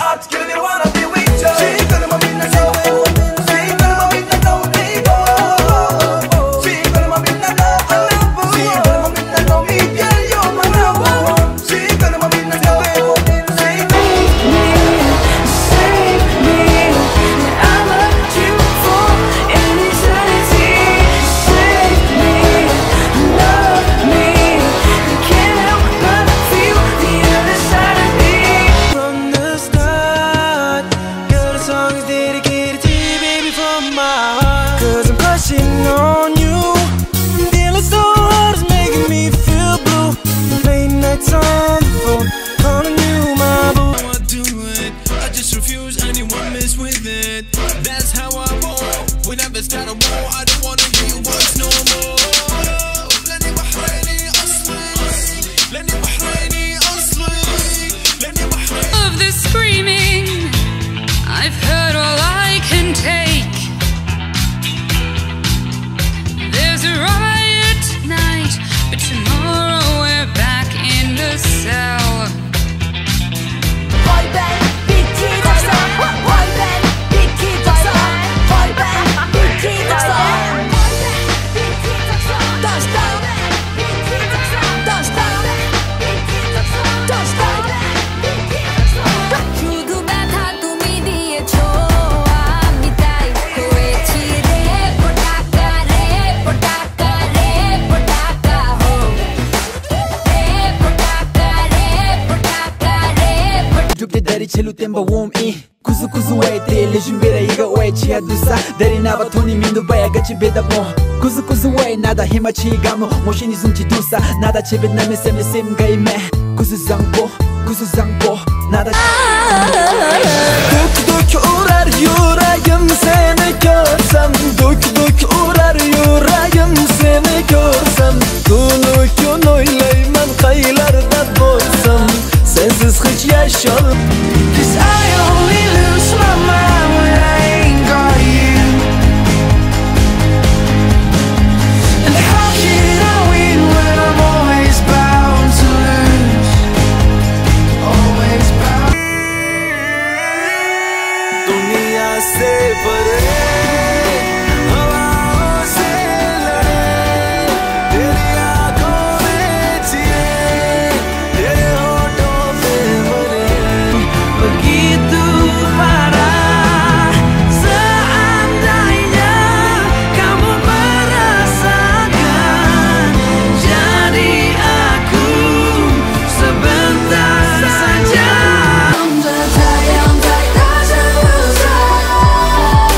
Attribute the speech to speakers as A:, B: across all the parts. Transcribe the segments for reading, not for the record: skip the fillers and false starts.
A: heart, girl, I wanna be with you. 지금은 빛나서 지금은 빛나서 네고 지금은 빛나서 지금은 빛나서 이별 you're my number one. 지금은 빛나서
B: Save me, I loved you for an eternity. Save me, love me, I can't help but feel the other side of me. From the start, girl, the song is dedicated to you, baby, from my heart. 'Cause I'm crushing on you, feeling so hard, it's making me feel blue. Late nights on the phone, calling you my boo.
C: I do it, I just refuse anyone mess with it. That's how I roll. Whenever start a war, I don't wanna hear your words no more. لاني بحريني أصلي لاني بحريني أصلي لاني بحريني.
D: Of the screaming, I've heard all I can take. There's a riot tonight, but tomorrow we're back in the cell.
B: Boyband, BT 독서. Boyband, BT 독서. Boyband, BT 독서. Don't stop. Don't stop. Don't stop. 누구나 다 도미디에 좋아합니다. 고에치레 보다가 레 보다가 레 보다가 호. 레 보다가 레 보다가 레 보다가.
E: 죽게 다리 첼로 땜바 웜이 구수구수해 딜리 준비래 이거 왜 치아두사 다리 나봐 돈이 민두바야 같이 배다보 구수구수해 나다 힘마치 가무 모신이 숨지 두사 나다 집에 남의 셈에 셈가임에 구수상보 구수상보 나다
A: Dök uğrar yüreğim seni görsem Dök uğrar yüreğim seni görsem Tulu gün oyleymen kayılarda doysam Sensiz hiç yaşarım 'Cause I only lose my mind when I ain't got you And how can I win when I'm always bound to lose Always bound दुनिया से परे हवाओं से लड़े तेरी आंखों में जिए तेरे होठों पे मरे begitu parah seandainya kamu merasakan jadi aku sebentar saja
B: 望着太阳在大声呼唤。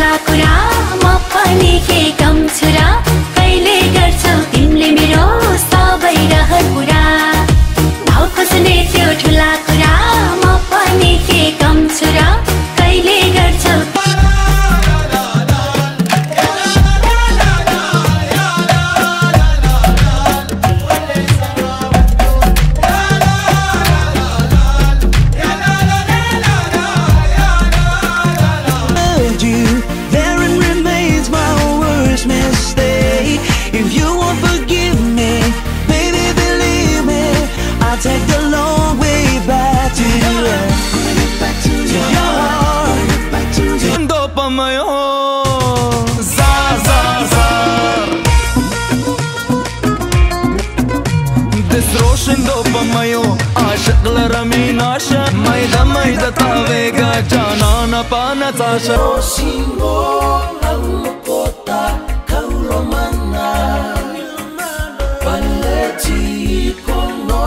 B: ठुला कुरा म पनि के कम छु र कहिले गर्छौ तिमीले मेरो सबै रहर पुरा भाउ खोज्ने त्यो ठुला कुरा म पनि के कम छु र कहिले गर्छौ
A: Take the long way back to you, to your heart, to dopamayo, zar zar zar. This roshan dopamayo, aşıklara minaşa, mayda mayda tavega, canana pana taşa. Rosingo lamukota kaulomana, paleti kono.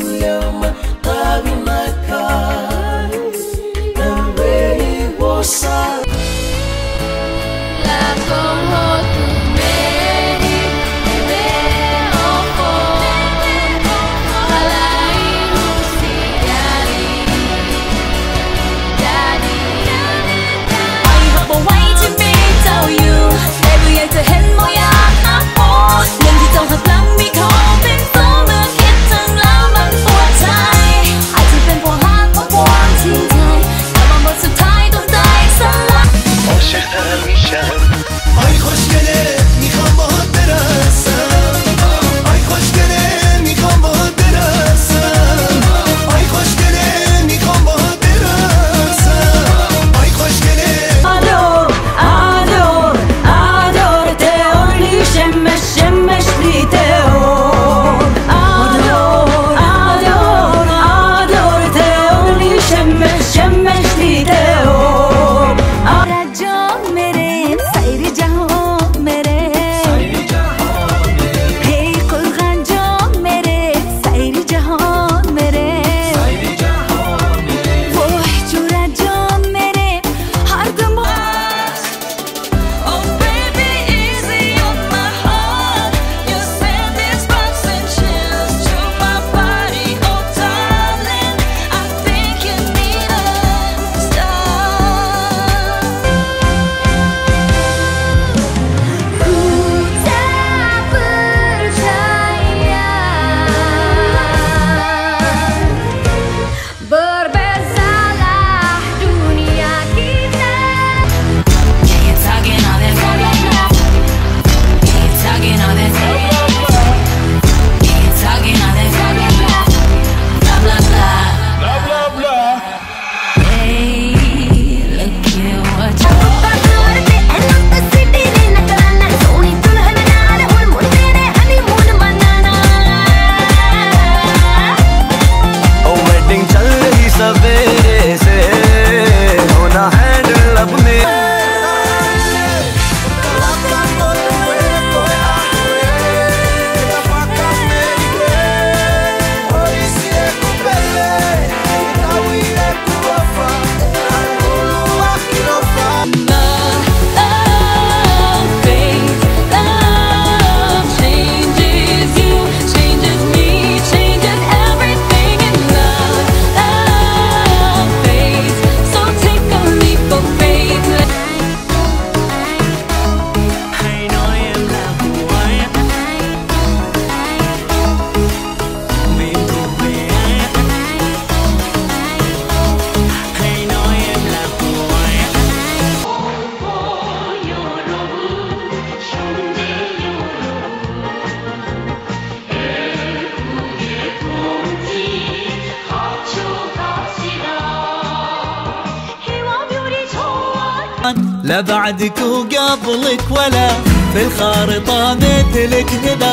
F: لا بعدك وقبلك ولا في الخارطة مثلك نذر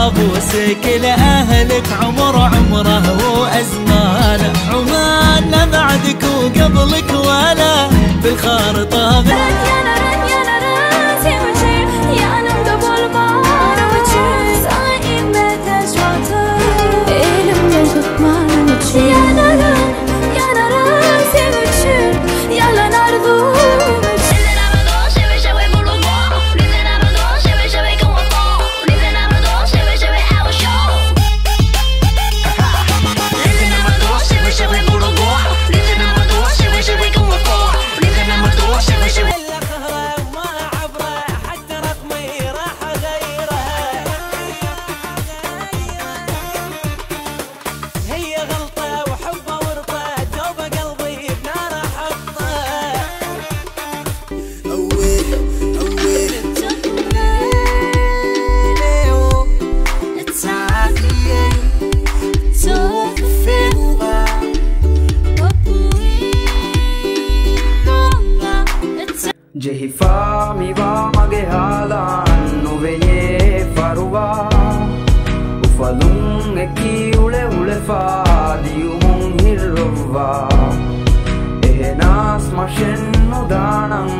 F: قابوسك لأهلك عمر عمره وأزمانه عمان لا بعدك وقبلك ولا في الخارطة
G: Jehi fami va magehalan no veye faruva ufalung eki ule fa diumong hirova ehenas mashen no danang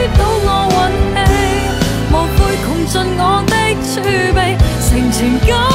B: 盡我的儲備，成全。